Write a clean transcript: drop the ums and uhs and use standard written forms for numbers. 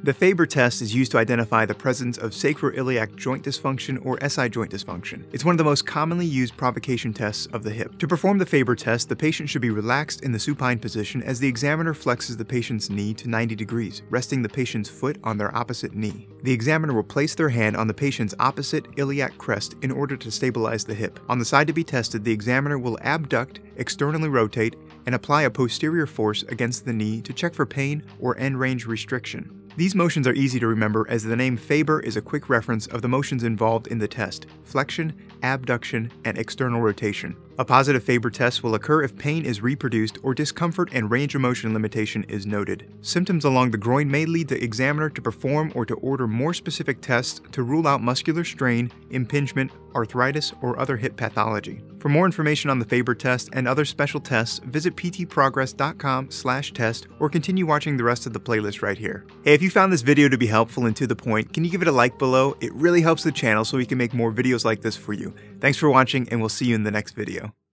The Faber test is used to identify the presence of sacroiliac joint dysfunction or SI joint dysfunction. It's one of the most commonly used provocation tests of the hip. To perform the Faber test, the patient should be relaxed in the supine position as the examiner flexes the patient's knee to 90 degrees, resting the patient's foot on their opposite knee. The examiner will place their hand on the patient's opposite iliac crest in order to stabilize the hip. On the side to be tested, the examiner will abduct, externally rotate, and apply a posterior force against the knee to check for pain or end range restriction. These motions are easy to remember as the name Faber is a quick reference of the motions involved in the test: flexion, abduction, and external rotation. A positive Faber test will occur if pain is reproduced or discomfort and range of motion limitation is noted. Symptoms along the groin may lead the examiner to perform or to order more specific tests to rule out muscular strain, impingement, arthritis, or other hip pathology. For more information on the Faber test and other special tests, visit ptprogress.com/test or continue watching the rest of the playlist right here. Hey, if you found this video to be helpful and to the point, can you give it a like below? It really helps the channel so we can make more videos like this for you. Thanks for watching, and we'll see you in the next video.